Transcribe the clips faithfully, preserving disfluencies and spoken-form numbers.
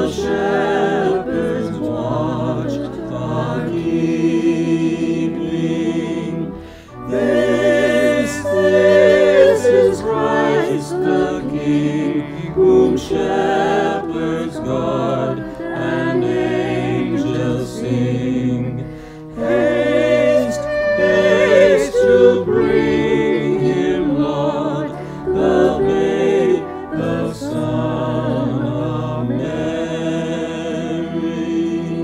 shepherds watched are keeping. This, this is Christ the King, whom shepherds guard and angels sing. Haste, haste to bring him, Lord, the babe, the Son of Mary.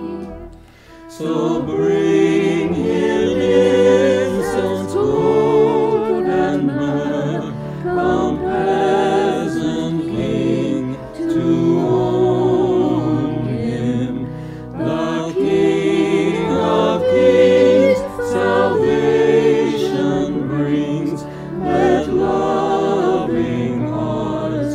So bring him incense, gold, and myrrh, come peasant king, to own him, the King of kings, salvation brings. Let loving hearts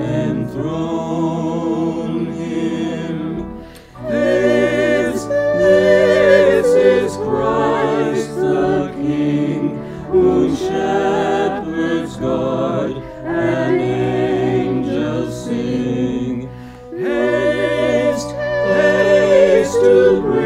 enthrone him. This, this is Christ the King, whom shepherds guard and angels sing. Haste, haste to bring